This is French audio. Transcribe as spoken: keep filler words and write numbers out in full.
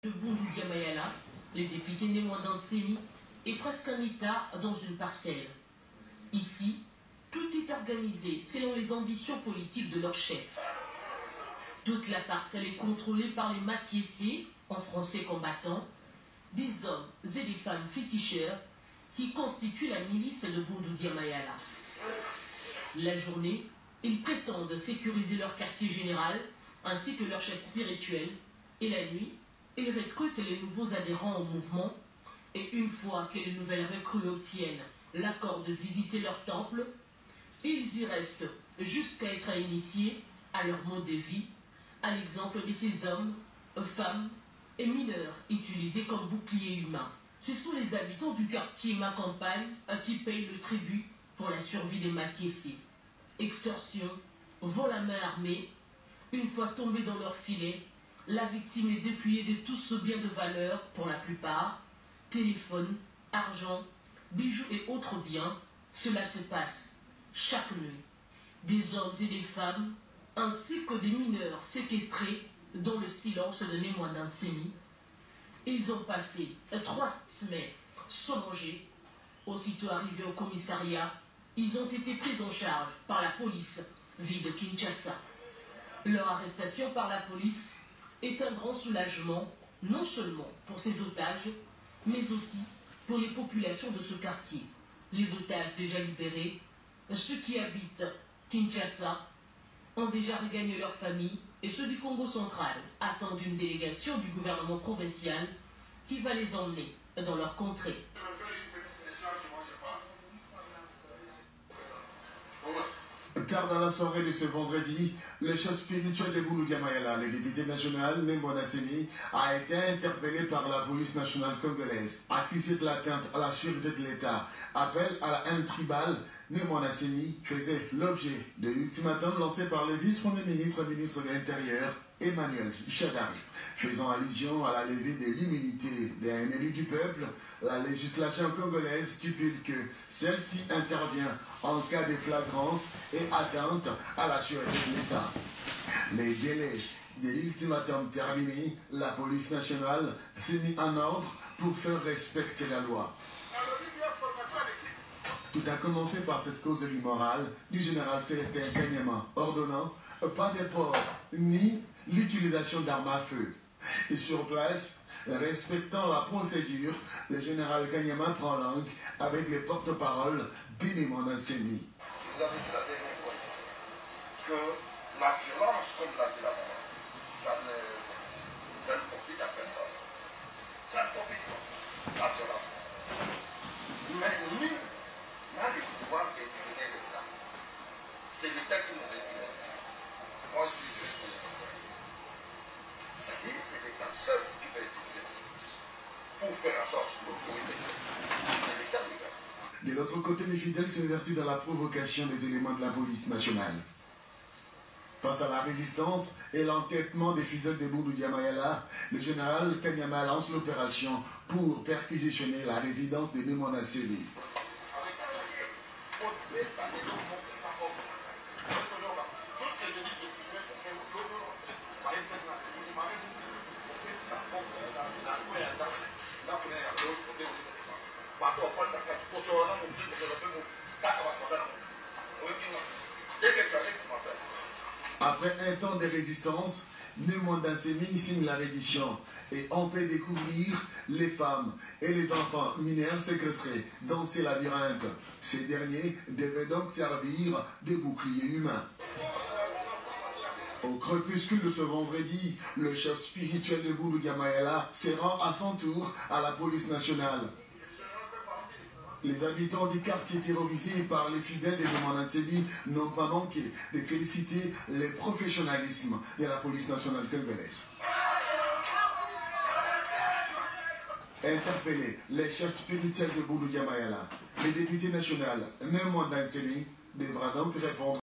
de Boundou Diamayala, les députés Némoidan Tsemi, est presque un État dans une parcelle. Ici, tout est organisé selon les ambitions politiques de leur chef. Toute la parcelle est contrôlée par les Matiessés, en français combattants, des hommes et des femmes féticheurs qui constituent la milice de Boundou Diamayala. La journée, ils prétendent sécuriser leur quartier général ainsi que leur chef spirituel, et la nuit, ils recrutent les nouveaux adhérents au mouvement, et une fois que les nouvelles recrues obtiennent l'accord de visiter leur temple, ils y restent jusqu'à être initiés à leur mode de vie, à l'exemple de ces hommes, femmes et mineurs utilisés comme boucliers humains. Ce sont les habitants du quartier Ma Campagne qui payent le tribut pour la survie des Matiessés. Extorsion, vol à main armée, une fois tombés dans leur filet, la victime est dépouillée de tout ce bien de valeur pour la plupart, téléphone, argent, bijoux et autres biens. Cela se passe chaque nuit. Des hommes et des femmes, ainsi que des mineurs séquestrés dans le silence de Némoidan Tsemi. Ils ont passé trois semaines sans manger. Aussitôt arrivés au commissariat, ils ont été pris en charge par la police ville de Kinshasa. Leur arrestation par la police est un grand soulagement, non seulement pour ces otages, mais aussi pour les populations de ce quartier. Les otages déjà libérés, ceux qui habitent Kinshasa, ont déjà regagné leur famille, et ceux du Congo central attendent une délégation du gouvernement provincial qui va les emmener dans leur contrée. Tard dans la soirée de ce vendredi, le chef spirituel de Boundou Diamayala, le député national Némoidan Tsemi, a été interpellé par la police nationale congolaise, accusé de l'atteinte à la sûreté de l'État. Appel à la haine tribale, Némoidan Tsemi faisait l'objet de l'ultimatum lancé par le vice-premier ministre, ministre de l'Intérieur, Emmanuel Shadari. Faisant allusion à la levée de l'immunité d'un élu du peuple, la législation congolaise stipule que celle-ci intervient en cas de flagrance et atteinte à la sûreté de l'État. Les délais de l'ultimatum terminés, la police nationale s'est mise en ordre pour faire respecter la loi. Tout a commencé par cette causerie morale du général Célestin Kanyama, ordonnant pas de port ni l'utilisation d'armes à feu. Et sur place, respectant la procédure, le général Kanyama prend langue avec les porte-paroles de Némoidan Tsemi. Vous avez dit la dernière fois ici que la violence, comme l'a dit la maman, ça ne, ça ne profite à personne. Ça ne profite pas, la violence. Mais nous, on a le pouvoir d'éliminer l'État. C'est l'État qui nous élimine. Moi, je suis juste le citoyen. C'est-à-dire, c'est l'État seul qui va éliminer pour faire en sorte que l'autorité. C'est l'État, les gars. De l'autre côté, les fidèles s'évertuent dans la provocation des éléments de la police nationale. Face à la résistance et l'entêtement des fidèles de Boundou Diamayala, le général Kanyama lance l'opération pour perquisitionner la résidence de Némoidan Tsemi. Après un temps de résistance, Némoidan Tsemi signe la reddition et on peut découvrir les femmes et les enfants mineurs séquestrés dans ces labyrinthes. Ces derniers devaient donc servir de boucliers humains. Au crépuscule de ce vendredi, le chef spirituel de Boundou Diamayala se rend à son tour à la police nationale. Les habitants du quartier terrorisés par les fidèles de Némoidan Tsemi n'ont pas manqué de féliciter le professionnalisme de la police nationale congolaise. Interpellé, les chefs spirituels de Boundou Diamayala, le député national Némoidan Tsemi devra donc répondre